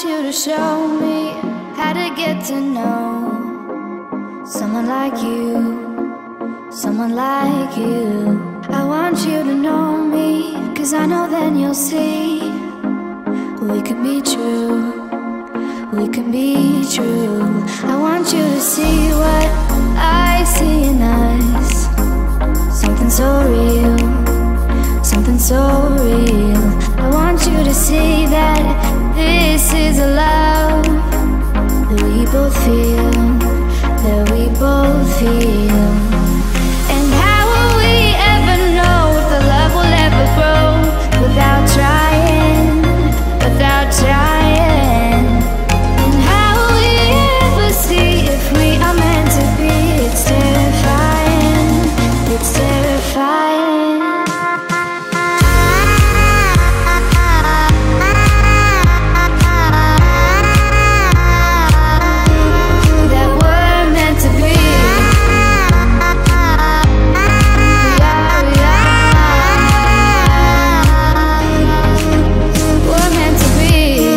want you to show me how to get to know someone like you, someone like you. I want you to know me, 'cause I know then you'll see we can be true, we can be true. I want you to see what I see in us,